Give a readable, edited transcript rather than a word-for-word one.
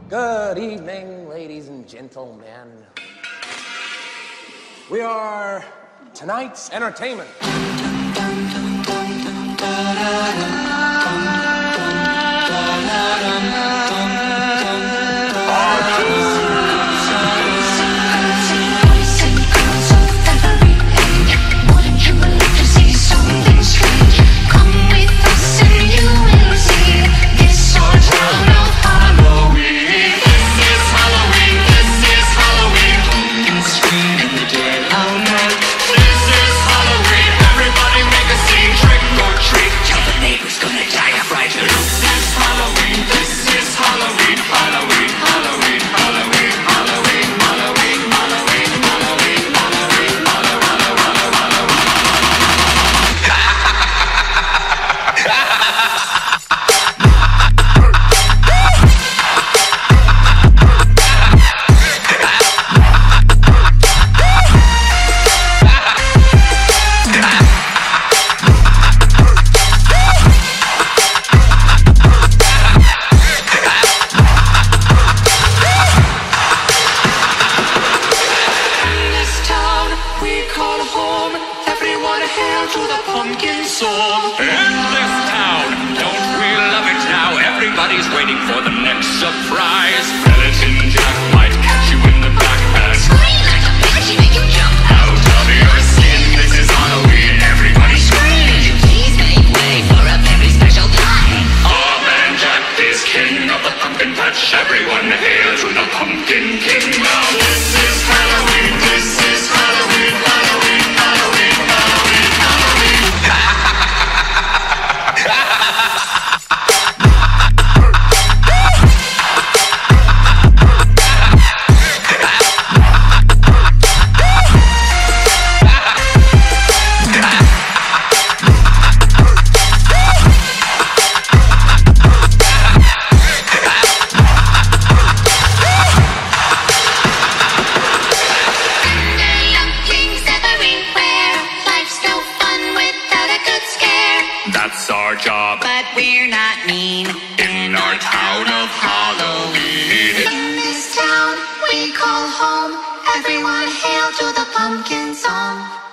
Good evening, ladies and gentlemen. We are tonight's entertainment. To the pumpkin song. In this town, don't we love it now? Everybody's waiting for the next surprise. Skeleton Jack might catch you in the back and scream like a bitch, make you jump out of your skin. This is Halloween, everybody scream. Could you please make way for a very special guy? Our man Jack is king of the pumpkin patch. Everyone hail to the pumpkin king now. This is Halloween, this is Halloween, Halloween, Halloween, Halloween. That's our job, but we're not mean. In our town of Halloween. In this town we call home. Everyone hail to the pumpkin song.